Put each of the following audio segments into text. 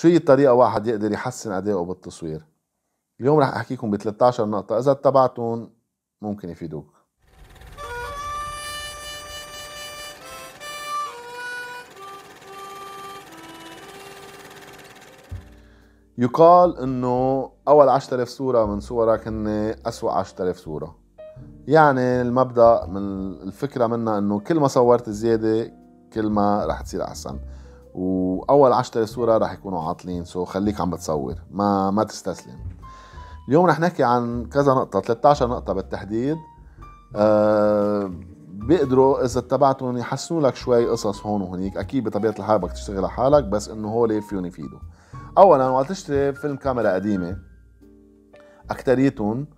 شو هي الطريقة واحد يقدر يحسن أدائه بالتصوير؟ اليوم رح أحكيكم ب 13 نقطة، إذا اتبعتهم ممكن يفيدوك. يقال إنه أول 10,000 صورة من صورك هن أسوأ 10,000 صورة. يعني المبدأ من الفكرة منها إنه كل ما صورت زيادة كل ما رح تصير أحسن، وأول 10,000 صورة رح يكونوا عاطلين. خليك عم بتصور، ما تستسلم. اليوم رح نحكي عن كذا نقطة، 13 نقطة بالتحديد. بيقدروا إذا اتبعتهم يحسنوا لك شوي قصص هون وهنيك. أكيد بطبيعة الحال بدك تشتغل على حالك، بس إنه هول فيهم يفيدوا. أولا وقت تشتري فيلم كاميرا قديمة أكتريتهم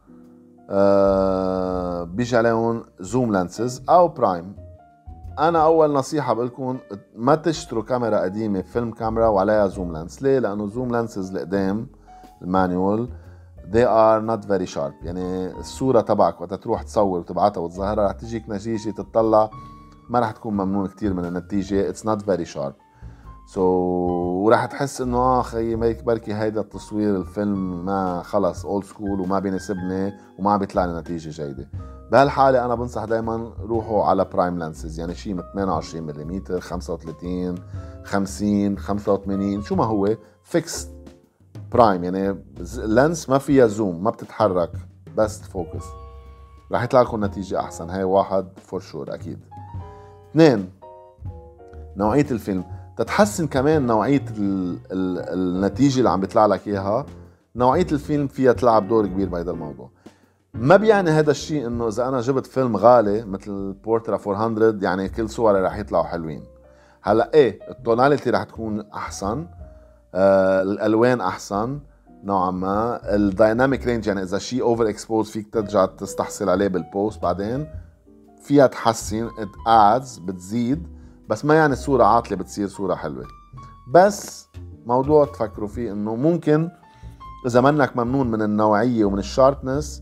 بيجي عليهم زوم لانسز أو برايم. أنا أول نصيحة بقولكم ما تشتروا كاميرا قديمة فيلم كاميرا وعليها زوم لانس. ليه؟ لأنه زوم لانسز القدام المانيوال they are not very sharp. يعني الصورة تبعك وقت تروح تصور وتبعتها وتظهرها رح تجيك نتيجة تطلع ما رح تكون ممنون كتير من النتيجة. it's not very sharp. ورح تحس انه خيي بركي هيدا التصوير الفيلم ما خلص اولد سكول وما بيناسبني وما عم بيطلع لي نتيجة جيدة. بهالحالة انا بنصح دايما روحوا على برايم لانسز، يعني شيء من 28 ملم، 35، 50، 85، شو ما هو فيكس برايم. يعني لانس ما فيها زوم، ما بتتحرك، بس فوكس، رح يطلع لكم نتيجة احسن. هاي واحد فور شور اكيد. اثنين، نوعية الفيلم. تتحسن كمان نوعية النتيجة اللي عم بيطلع لك اياها، نوعية الفيلم فيها تلعب دور كبير بهذا الموضوع. ما بيعني هذا الشيء انه اذا انا جبت فيلم غالي مثل بورترا 400 يعني كل صوري رح يطلعوا حلوين. هلا ايه التوناليتي رح تكون احسن، الالوان احسن نوعا ما، الدايناميك رينج يعني اذا شيء اوفر اكسبوز فيك ترجع تستحصل عليه بالبوست بعدين، فيها تحسن ادز بتزيد، بس ما يعني الصورة عاطلة بتصير صورة حلوة. بس موضوع تفكروا فيه انه ممكن اذا منك ممنون من النوعية ومن الشاربنس،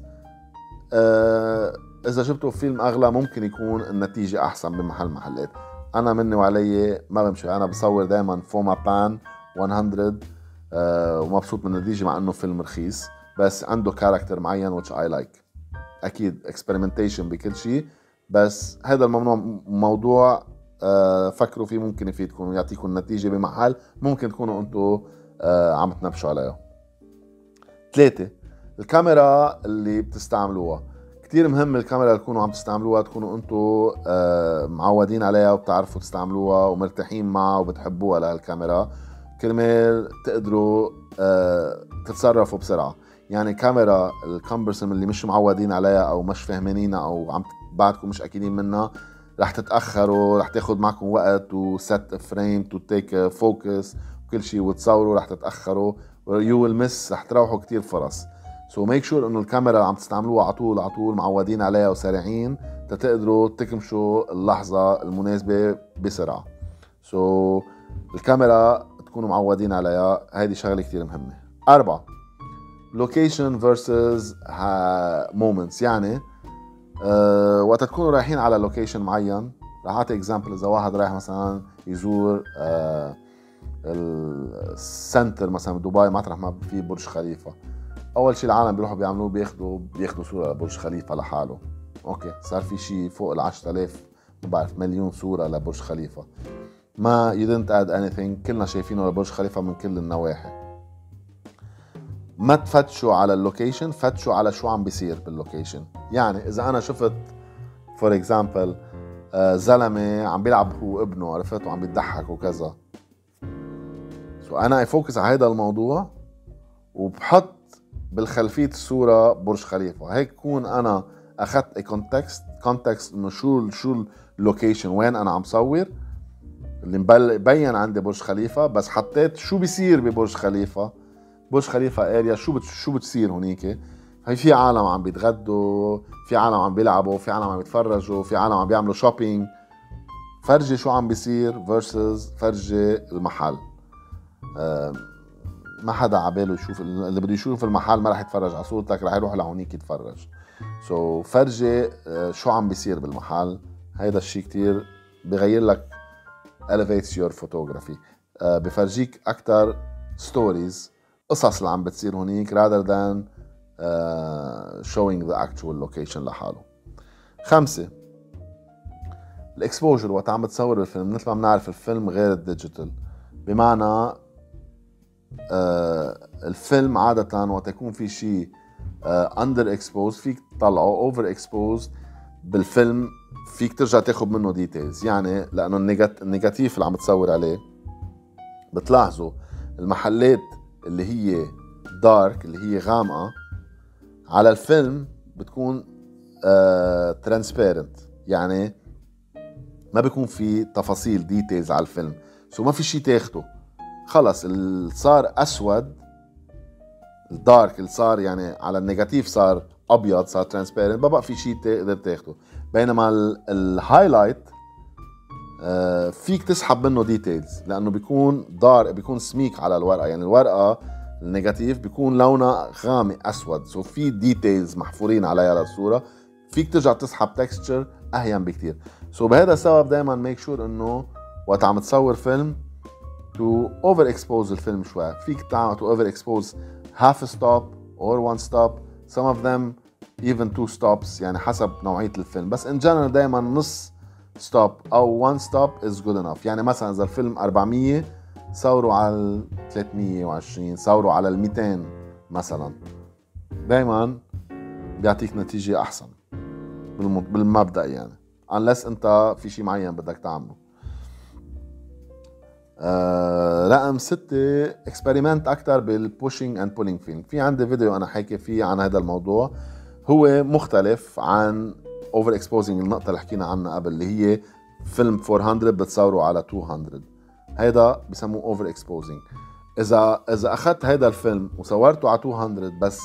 اذا جبتوا فيلم اغلى ممكن يكون النتيجة احسن محلات. انا مني وعلي ما بمشي، انا بصور دائما فوما بان 100 ومبسوط من النتيجة مع انه فيلم رخيص، بس عنده كاركتر معين which I like. اكيد experimentation بكل شيء، بس هذا موضوع فكروا فيه ممكن يفيدكم ويعطيكم نتيجة بمحل ممكن تكونوا انتم عم تنبشوا عليها. 3، الكاميرا اللي بتستعملوها. كتير مهم الكاميرا اللي تكونوا عم تستعملوها تكونوا انتم معودين عليها وبتعرفوا تستعملوها ومرتاحين معها وبتحبوها لهالكاميرا، كرمال تقدروا تتصرفوا بسرعة. يعني كاميرا الكمبرسم اللي مش معودين عليها او مش فاهمينها او عم بعدكم مش اكيدين منها، رح تتأخروا، رح تاخد معكم وقت وست فريم تو تيك فوكس وكل شيء وتصوروا، رح تتأخروا يو ويل مس، رح تروحوا كتير فرص. ميك شور انه الكاميرا اللي عم تستعملوها على طول معودين عليها وسريعين تقدروا تكمشوا اللحظة المناسبة بسرعة. الكاميرا تكونوا معودين عليها، هيدي شغلة كتير مهمة. 4، location versus moments. يعني وقت تكونوا رايحين على لوكيشن معين، رح اعطي اكزامبل. اذا واحد رايح مثلا يزور السنتر مثلا بدبي مطرح ما في برج خليفه، اول شيء العالم بيروحوا بيعملوه بياخذوا صوره لبرج خليفه لحاله. اوكي، صار في شيء فوق ال 10,000 ما بعرف مليون صوره لبرج خليفه، ما you didn't add anything، كلنا شايفينه لبرج خليفه من كل النواحي. ما تفتشوا على اللوكيشن، فتشوا على شو عم بيصير باللوكيشن. يعني اذا انا شفت فور اكزامبل زلمه عم بيلعب هو ابنه، عرفت، وعم بيضحك وكذا، انا افوكس على هذا الموضوع وبحط بالخلفيه الصوره برج خليفه. هيك كون انا اخذت كونتكست انه شو اللوكيشن، وين انا عم صور، اللي مبين عندي برج خليفه، بس حطيت شو بيصير ببرج خليفه. برج خليفه اريا شو بتصير هونيك. هي في عالم عم بيتغدوا، في عالم عم بيلعبوا، في عالم عم يتفرجوا، في عالم عم بيعملوا شوبينج. فرجي شو عم بيصير فيرسز فرجي المحل. ما حدا عباله يشوف، اللي بده يشوف المحل ما رح يتفرج على صورتك، رح يروح لهونيك يتفرج. فرجي شو عم بيصير بالمحل. هيدا الشيء كتير بغير لك elevates your photography. بفرجيك اكتر ستوريز، قصص اللي عم بتصير هونيك rather than showing the actual location لحاله. 5 الاكسبوجر. وقت عم بتصور الفيلم مثل ما بنعرف الفيلم غير الديجيتال، بمعنى الفيلم عادة وقت يكون في شيء اندر اكسبوز فيك تطلعه، اوفر اكسبوز بالفيلم فيك ترجع تاخد منه ديتيلز. يعني لانه النيجاتيف اللي عم تصور عليه بتلاحظوا المحلات اللي هي دارك اللي هي غامقة على الفيلم بتكون ترانسبيرنت، يعني ما بيكون في تفاصيل ديتيلز على الفيلم، ما في شيء تاخده. خلص اللي صار اسود الدارك اللي صار يعني على النيجاتيف صار ابيض، صار ترانسبيرنت، ما بقى في شيء تقدر تاخده. بينما الهايلايت فيك تسحب منه ديتيلز لانه بيكون بيكون سميك على الورقه، يعني الورقه النيجاتيف بيكون لونها غامق اسود، في ديتيلز محفورين عليها للصوره، فيك ترجع تسحب تكستشر اهين بكتير. بهذا السبب دائما ميك شور انه وقت عم تصور فيلم to overexpose الفيلم شوي. فيك تعمل to overexpose half a stop or one stop, some of them even 2 stops، يعني حسب نوعية الفيلم. بس in general دايما نص stop أو one stop is good enough. يعني مثلا إذا الفيلم 400 صوروا على 320، صوروا على 200 مثلا، دايما بيعطيك نتيجة أحسن بالمبدأ يعني، unless أنت في شيء معين بدك تعمله. رقم 6 اكسبيريمنت اكتر بالبوشينج اند بولينج فيلم. في عندي فيديو انا حاكي فيه عن هذا الموضوع، هو مختلف عن اوفر اكسبوزنج النقطه اللي حكينا عنها قبل اللي هي فيلم 400 بتصوروا على 200، هيدا بسموه اوفر اكسبوزنج. اذا اخذت هيدا الفيلم وصورته على 200 بس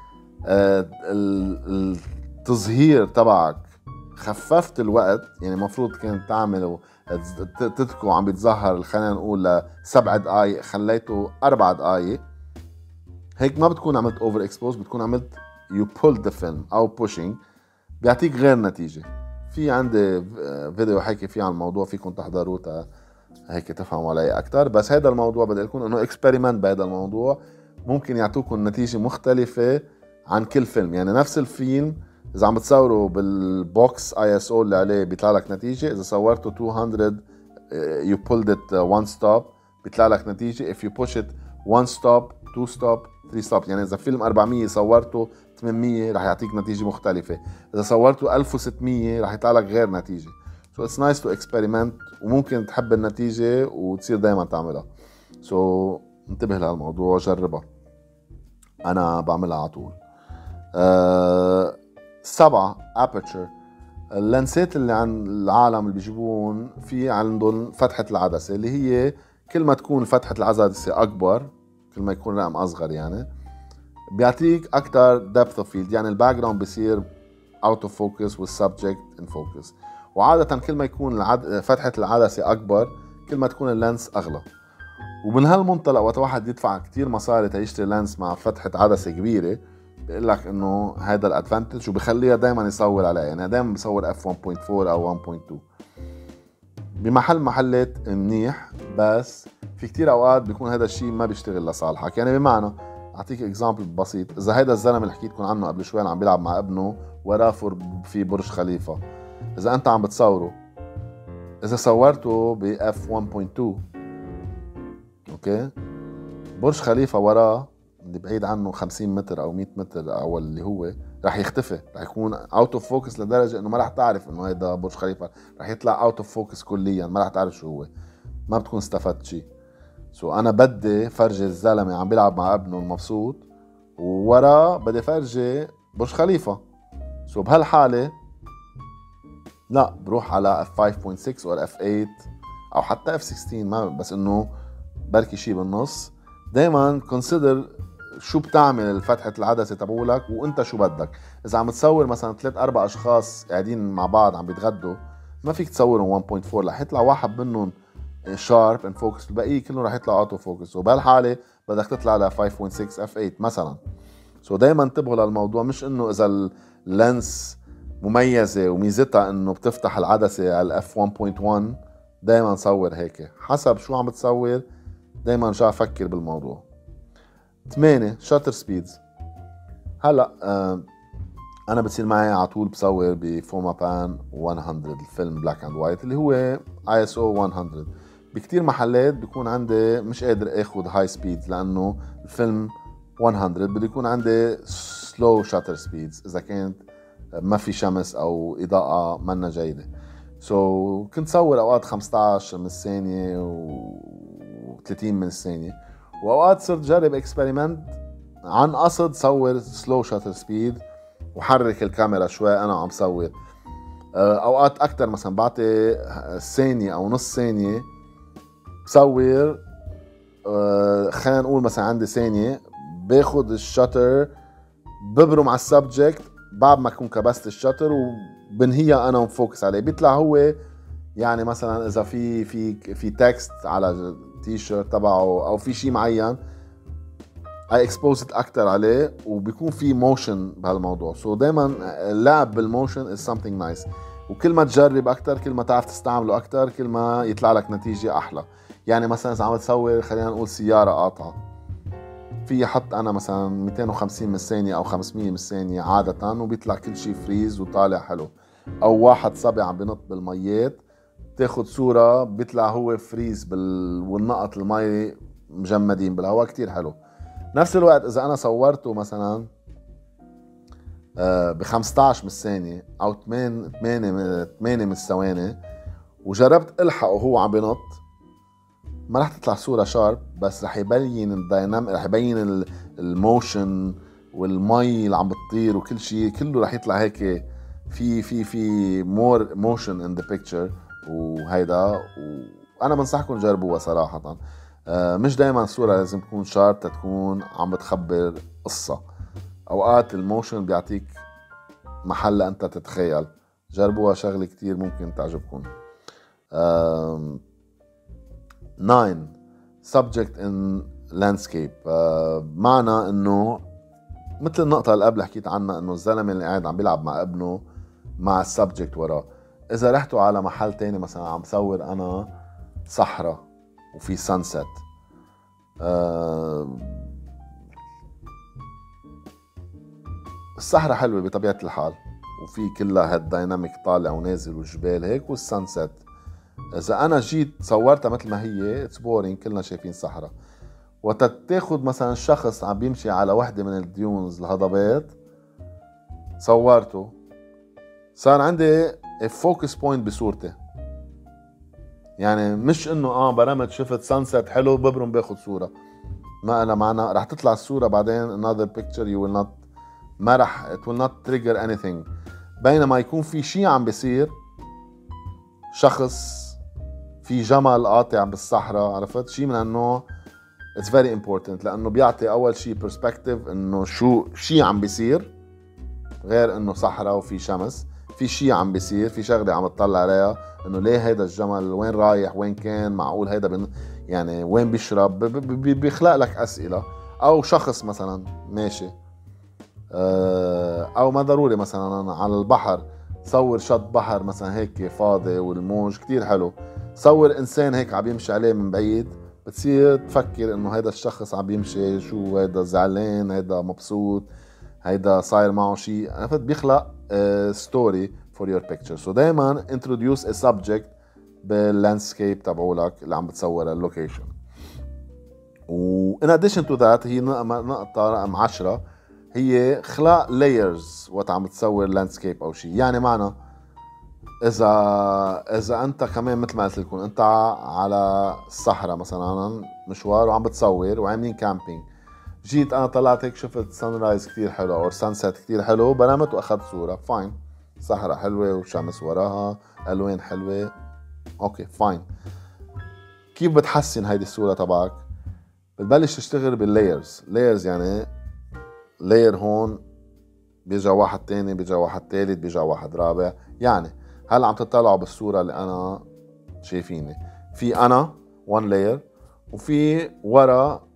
التظهير تبعك خففت الوقت، يعني المفروض كنت تعمله تتركه عم بيتظهر خلينا نقول ل7 دقائق، خليته 4 دقائق، هيك ما بتكون عملت اوفر اكسبوز، بتكون عملت يو بول ذا فيلم او بوشينج، بيعطيك غير نتيجه. في عندي فيديو حكي فيه عن الموضوع، فيكم تحضروه هيك تفهموا علي اكثر. بس هذا الموضوع بدي لكم انه اكسبيريمنت بهذا الموضوع، ممكن يعطوكم نتيجه مختلفه عن كل فيلم. يعني نفس الفيلم اذا عم بتصوروا بالبوكس ISO اللي عليه بيطلع لك نتيجه، اذا صورته 200 you pulled it one stop بيطلع لك نتيجه، if you push it 1 stop 2 stop 3 stop. يعني اذا فيلم 400 صورته 800 رح يعطيك نتيجه مختلفه، اذا صورته 1600 رح يطلع لك غير نتيجه. so it's nice to experiment، وممكن تحب النتيجه وتصير دائما تعملها. so انتبه لهالموضوع، جربها، انا بعملها على طول. 7 aperture. اللنسات اللي عن العالم اللي بيجيبون في عندهم فتحة العدسة، اللي هي كل ما تكون فتحة العدسة أكبر كل ما يكون رقم أصغر، يعني بيعطيك أكتر depth of field، يعني الباك جراوند بيصير out of focus والسبجكت in focus. وعادة كل ما يكون فتحة العدسة أكبر كل ما تكون اللينس أغلى. ومن هالمنطلق وقت واحد يدفع كتير مصاري تيشتري لينس مع فتحة عدسة كبيرة، بيقول لك انه هذا الادفانتج، وبخليها دائما يصور عليها، يعني دائما بصور f 1.4 او 1.2 محلات منيح. بس في كتير اوقات بيكون هذا الشيء ما بيشتغل لصالحك. يعني بمعنى اعطيك اكزامبل بسيط، اذا هذا الزلمه اللي حكيت لكم عنه قبل شوي عم بيلعب مع ابنه وراه في برج خليفه، اذا انت عم بتصوره، اذا صورته ب f 1.2 اوكي، برج خليفه وراه اللي بعيد عنه 50 متر او 100 متر او اللي هو رح يختفي، رح يكون اوت اوف فوكس لدرجه انه ما رح تعرف انه هيدا برج خليفه، رح يطلع اوت اوف فوكس كليا، ما رح تعرف شو هو، ما بتكون استفدت شيء. انا بدي فرجي الزلمه عم بيلعب مع ابنه المبسوط، ووراه بدي فرجي برج خليفه. بهالحاله لا، بروح على f5.6 او f8 او حتى f16، ما بس انه بركي شيء بالنص. دايما كونسيدر شو بتعمل فتحة العدسة تبعولك وانت شو بدك. اذا عم تصور مثلا 3-4 اشخاص قاعدين مع بعض عم بيتغدوا، ما فيك تصورهم 1.4، رح يطلع واحد منهم شارب ان فوكس، الباقي كلهم رح يطلع اوتو فوكس، وبهالحالة بدك تطلع ل 5.6 f8 مثلا. دايما انتبهوا للموضوع، مش انه اذا اللينس مميزة وميزتها انه بتفتح العدسة على f 1.1 دايما صور هيك، حسب شو عم بتصور دايما رجع افكر بالموضوع. 8 شاتر سبيدز. هلا انا بتصير معي على طول بصور بفوما بان 100 الفيلم بلاك اند وايت اللي هو اي اس او 100. بكتير محلات بيكون عندي مش قادر اخذ هاي سبيدز لانه الفيلم 100 بده يكون عندي سلو شاتر سبيدز اذا كانت ما في شمس او اضاءه منا جيده. كنت صور اوقات 15 من الثانيه و30 من الثانيه، واوقات صرت جرب اكسبيرمنت عن قصد صور سلو شاتر سبيد وحرك الكاميرا شوي انا عم صور. اوقات اكثر مثلا بعطي ثانيه او نص ثانيه بصور. خلينا نقول مثلا عندي ثانيه باخد الشاتر ببرم على السبجكت بعد ما اكون كبست الشاتر وبنهيها انا ومفوكس عليه. بيطلع هو يعني مثلا اذا في تكست على التي شيرت تبعه او في شيء معين اي اكسبوزت اكثر عليه وبيكون في موشن بهالموضوع. دائما اللعب بالموشن از something نايس، وكل ما تجرب اكثر كل ما تعرف تستعمله اكثر كل ما يطلع لك نتيجه احلى. يعني مثلا اذا عم تصور خلينا نقول سياره قاطعه، في حط انا مثلا 250 من الثانيه او 500 من الثانيه عاده وبيطلع كل شيء فريز وطالع حلو. او واحد صبي عم بنط بالميات تاخد صوره بيطلع هو فريز والنقط المي مجمدين بالهواء كتير حلو. نفس الوقت اذا انا صورته مثلا ب 15 من الثانيه او 8 من الثواني وجربت الحقه وهو عم بنط، ما رح تطلع صوره شارب بس رح يبين الدايناميك، رح يبين الموشن والمي اللي عم بتطير وكل شيء كله رح يطلع هيك في مور موشن ان ذا بيكتشر. وهيدا وانا بنصحكم تجربوها صراحه. مش دايما الصورة لازم تكون شارب تكون عم بتخبر قصة، اوقات الموشن بيعطيك محل انت تتخيل. جربوها شغلة كتير ممكن تعجبكم. 9 subject in landscape. معنى انه مثل النقطة اللي قبل حكيت عنها انه الزلمة اللي قاعد عم بيلعب مع ابنه مع السبجكت وراه. اذا رحتوا على محل تاني مثلا عم صور انا صحراء وفي سانسيت، الصحراء حلوة بطبيعة الحال وفي كلها هالدايناميك طالع ونازل والجبال هيك والسانسيت. اذا انا جيت صورتها مثل ما هي اتس بورينج كلنا شايفين صحراء. وتتاخد مثلا شخص عم بيمشي على وحدة من الديونز الهضبات صورته صار عندي فوكس بوينت بصورتي. يعني مش انه برمت شفت سانسيت حلو ببرم باخد صورة، ما لها معنى. رح تطلع الصورة بعدين another picture you will not ما رح it will not trigger anything. بينما يكون في شيء عم بيصير، شخص في جمل قاطع بالصحراء عرفت شيء من هالنوع it's very important لانه بيعطي اول شيء perspective انه شيء عم بيصير غير انه صحراء وفي شمس. في شيء عم بيصير، في شغله عم تطلع عليها انه ليه هيدا الجمل وين رايح وين كان معقول هيدا يعني وين بيشرب. بيخلق لك اسئله. او شخص مثلا ماشي او ما ضروري مثلا على البحر صور شط بحر مثلا هيك فاضي والموج كتير حلو، صور انسان هيك عم يمشي عليه من بعيد بتصير تفكر انه هيدا الشخص عم يمشي شو هيدا زعلان هيدا مبسوط هيدا صاير معه شيء عرفت. بيخلق ستوري فور يور بيكتشر. سو دايما introduce a subject باللاندسكيب تبعولك اللي عم بتصور اللوكيشن. و in addition to that هي نقطة رقم 10 هي خلق layers وقت عم بتصور لاندسكيب او شيء. يعني معنى اذا انت كمان مثل ما قلت لكم انت على الصحراء مثلا مشوار وعم بتصور وعاملين كامبينج، جيت انا طلعت هيك شفت سان رايز كثير حلو او سان سيت كثير حلو برمت واخذت صوره فاين. صحراء حلوه وشمس وراها الوان حلوه اوكي فاين. كيف بتحسن هيدي الصوره تبعك؟ بتبلش تشتغل باللايرز. يعني لاير هون بيجا واحد تاني بيجا واحد تالت بيجا واحد رابع. يعني هلا عم تطلعوا بالصوره اللي انا شايفيني في انا 1 لاير وفي ورا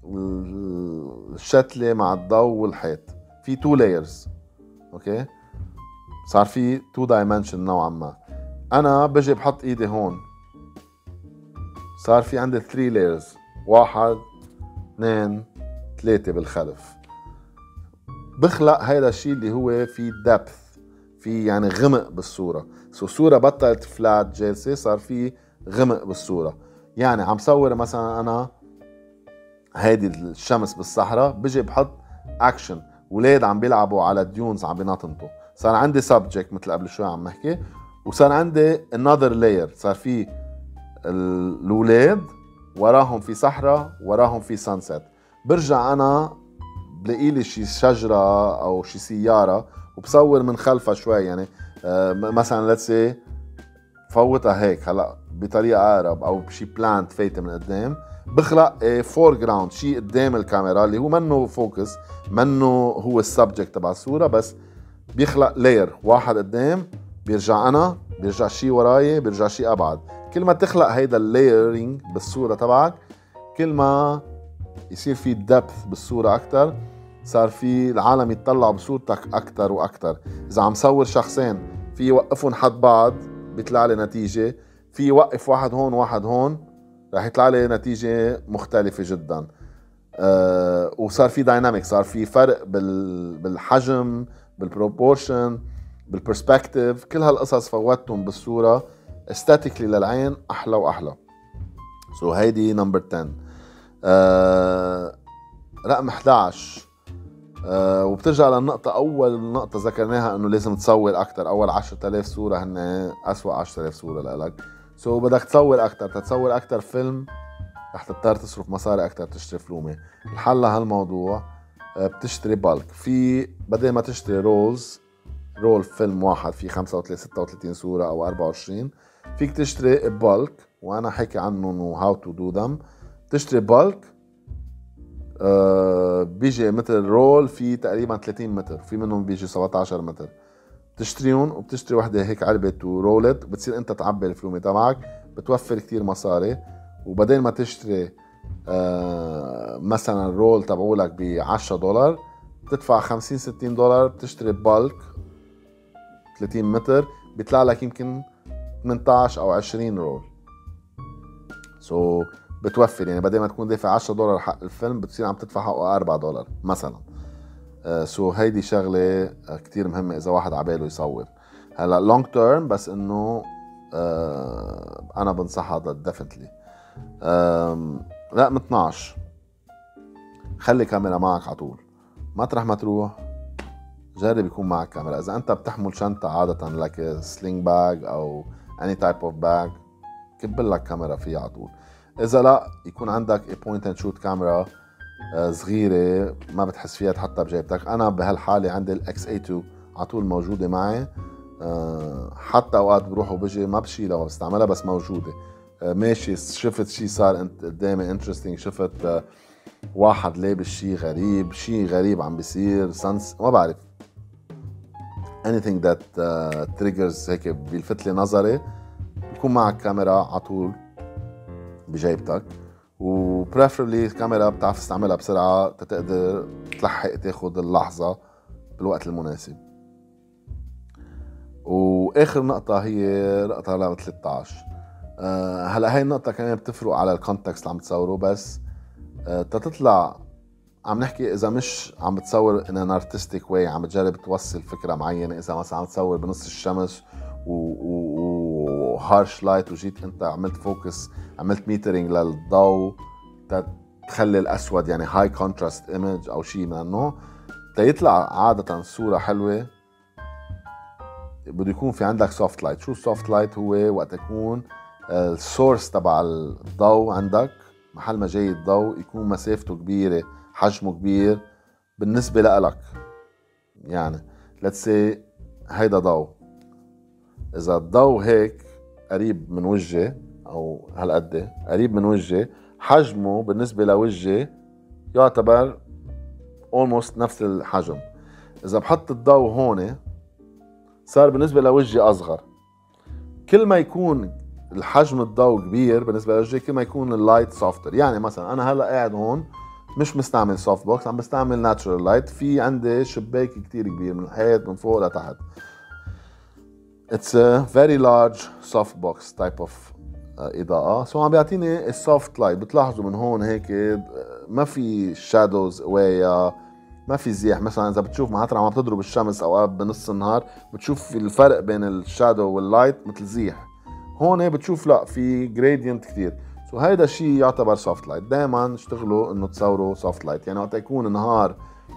الشتلة مع الضوء والحيط في 2 layers. اوكي صار في 2 dimension نوعا ما. انا بجي بحط ايدي هون صار في عندي 3 layers 1 2 3 بالخلف. بخلق هيدا الشيء اللي هو في depth، في يعني غمق بالصورة. الصورة بطلت فلات جالسة، صار في غمق بالصورة. يعني عم صور مثلا أنا هيدي الشمس بالصحراء، بجي بحط أكشن، ولاد عم بيلعبوا على ديونز عم بينطنطوا، صار عندي subject مثل قبل شوي عم نحكي، وصار عندي another layer، صار في الولاد وراهم في صحراء، وراهم في sunset. برجع أنا بلاقي لي شي شجرة أو شي سيارة وبصور من خلفها شوي، يعني مثلا let's say فوتها هيك هلا بطريقة أقرب، أو بشي بلانت فايتة من قدام، بخلق فور جراوند، شي قدام الكاميرا اللي هو منه فوكس، منه هو السبجكت تبع الصورة، بس بيخلق لاير واحد قدام، بيرجع أنا، بيرجع شي وراي، بيرجع شي أبعد. كل ما تخلق هيدا اللايرينج بالصورة تبعك، كل ما يصير في دبث بالصورة أكتر، صار في العالم يتطلع بصورتك أكتر وأكتر. إذا عم صور شخصين في يوقفهم حد بعض بيطلع لي نتيجة، في يوقف واحد هون واحد هون رح يطلع لي نتيجة مختلفة جدا. وصار في دايناميك، صار في فرق بالحجم، بالبروبورشن، بالبرسبكتيف، كل هالقصص فوتهم بالصورة استاتيكلي للعين أحلى وأحلى. سو هيدي نمبر 10. رقم 11، وبترجع للنقطة، أول نقطة ذكرناها إنه لازم تصور أكتر. أول 10,000 صورة هن أسوأ 10,000 صورة لإلك. سو بدك تصور أكتر، تتصور أكتر فيلم رح تضطر تصرف مصاري أكتر، تشتري فلومة. الحل لهالموضوع بتشتري بالك. في بدل ما تشتري رول فيلم واحد فيه 35 36 صورة أو 24، فيك تشتري بالك، وأنا حكي عنهم وهاو تو دو ذم. تشتري بالك، بيجي مثل رول في تقريبا 30 متر، في منهم بيجي 17 متر. بتشتريهم وبتشتري وحده هيك علبه ورولت، بتصير انت تعبي الفلومه تبعك، بتوفر كتير مصاري. وبدل ما تشتري مثلا الرول تبعولك ب $10، بتدفع $50-60، بتشتري بالك 30 متر، بيطلع لك يمكن 18 أو 20 رول. بتوفر، يعني بدل ما تكون دافع $10 حق الفيلم، بتصير عم تدفع حقه $4 مثلا. هيدي شغلة كتير مهمة إذا واحد عباله يصور. هلا لونج تيرم، بس إنه أنا بنصحها ديفنتلي. رقم 12، خلي كاميرا معك على طول، مطرح ما تروح جرب يكون معك كاميرا. إذا أنت بتحمل شنطة عادة لك سلينج باج أو any type of bag، كبل لك كاميرا فيها على طول. إذا لا، يكون عندك بوينت اند شوت كاميرا صغيرة ما بتحس فيها تحطها بجيبتك. أنا بهالحالة عندي الإكس A2 على طول موجودة معي، حتى أوقات بروح وبجي ما بشيلها وما بستعملها، بس موجودة. ماشي، شفت شي صار قدامي انترستينج، شفت واحد لابس شي غريب عم بيصير، ما بعرف anything that triggers هيك بيلفت لي نظري، بيكون معك كاميرا على طول بجيبتك. وبريفرلي كاميرا بتعرف تستعملها بسرعة، تقدر تلحق تاخد اللحظة بالوقت المناسب. واخر نقطة هي نقطة رقم 13. هلا هاي النقطة كمان بتفرق على الكونتكست اللي عم تصوره، بس تطلع عم نحكي إذا مش عم بتصور in an artistic way، عم بتجرب توصل فكرة معينة. إذا مثلا عم تصور بنص الشمس وهارش لايت، وجيت أنت عملت فوكس، عملت ميترينج للضوء تخلي الأسود يعني هاي كونتراست ايمج أو شيء من النوع، تيطلع عادة صورة حلوة. بده يكون في عندك سوفت لايت. شو السوفت لايت؟ هو وقت يكون السورس تبع الضوء عندك، محل ما جاي الضوء يكون مسافته كبيرة، حجمه كبير بالنسبة لك. يعني let's say هيدا ضوء، إذا الضوء هيك قريب من وجهي أو هالقد قريب من وجهي، حجمه بالنسبة لوجهي يعتبر almost نفس الحجم. إذا بحط الضوء هون صار بالنسبة لوجهي أصغر. كل ما يكون الحجم الضوء كبير بالنسبة لوجهي، كل ما يكون اللايت سوفتر. يعني مثلا أنا هلأ قاعد هون مش مستعمل سوفت بوكس، عم بستعمل ناتشورال لايت. في عندي شباك كتير كبير من الحيط من فوق لتحت. It's a very large soft box type of اضاءه. سو عم بيعطيني السوفت لايت. بتلاحظوا من هون هيك ما في شادوز قوايا، ما في زيح. مثلا اذا بتشوف معناتها عم تضرب الشمس اوقات بنص النهار بتشوف الفرق بين الشادو واللايت مثل زيح. هون بتشوف لا، في جريدينت كثير. سو هيدا الشيء يعتبر سوفت لايت. دائما اشتغلوا انه تصوروا سوفت لايت. يعني وقت يكون نهار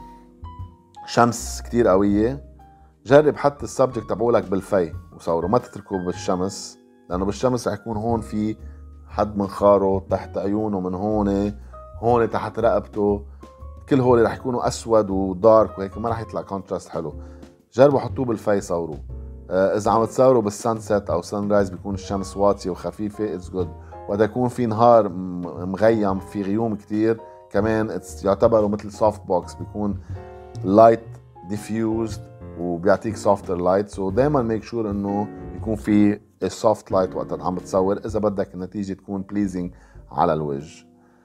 شمس كثير قويه، جرب حط السبجكت تبعولك بالفي وصوره، ما تتركه بالشمس، لانه بالشمس رح يكون هون في حد منخاره، تحت عيونه، من هون تحت رقبته، كل هول رح يكونوا اسود ودارك وهيك، ما رح يطلع كونتراست حلو. جربوا حطوه بالفي صوروا. اذا عم تصوروا بالسانسيت او سان رايز بيكون الشمس واطيه وخفيفه، اتس جود. وقت يكون في نهار مغيم في غيوم كتير كمان يعتبروا مثل سوفت بوكس، بيكون لايت ديفيوزد وبيعطيك سوفتر لايت. سو دائما ميك شور انه يكون في السوفت لايت وقت عم بتصور اذا بدك النتيجه تكون بليزنج على الوجه.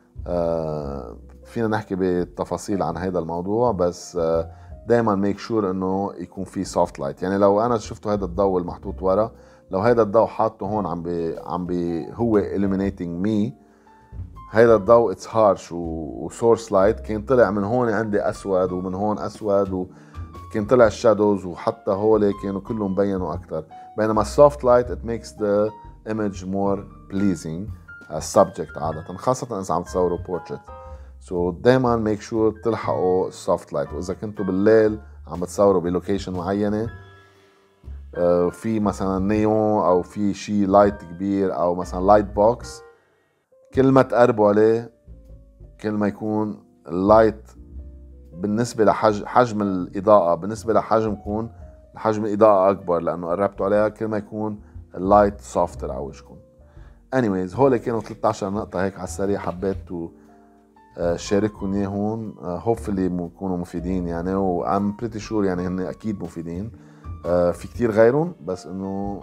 فينا نحكي بالتفاصيل عن هذا الموضوع، بس دائما ميك شور انه يكون في سوفت لايت. يعني لو انا شفتوا هذا الضوء المحطوط ورا، لو هذا الضوء حاطه هون عم بي هو illuminating me، هذا الضوء اتس هارش وسورس لايت، كان طلع من هون عندي اسود ومن هون اسود، وكان طلع الشادوز وحتى هول كانوا كلهم بينوا اكثر. بينما السوفت لايت it makes the image more pleasing subject عادة، خاصة إذا عم تصوروا بورتريت. سو دايما ميك شور تلحقوا السوفت لايت. وإذا كنتوا بالليل عم بتصوروا بلوكيشن معينة في مثلا نيون أو في شي لايت كبير أو مثلا لايت بوكس، كل ما تقربوا عليه كل ما يكون اللايت بالنسبة لحجم الإضاءة، بالنسبة لحجمكم حجم الإضاءة أكبر، لأنه قربتوا عليها كل ما يكون اللايت سوفتر على وجهكم. anyways هول كانوا 13 نقطة هيك على السريع حبيت شارككم اياهم. hopefully يكونوا مفيدين يعني، و I'm pretty sure يعني هن اكيد مفيدين. في كتير غيرهم، بس انه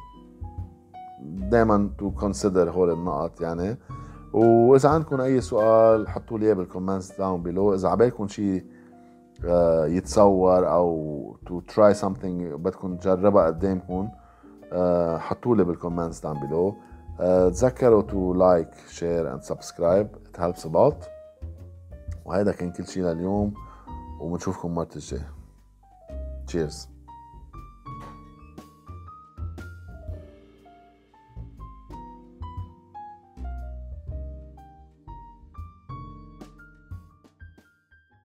دائما to consider هول النقط يعني. واذا عندكم اي سؤال حطوا لي اياه بالكومنتس down below. اذا عبالكم شيء يتصور او to try something بدكم تجربها قدامكم، حطوا لي بالكومنتس down below. تذكروا to like share and subscribe, it helps a lot. وهذا كان كل شيء لليوم، وبنشوفكم مرة الجاي. Cheers.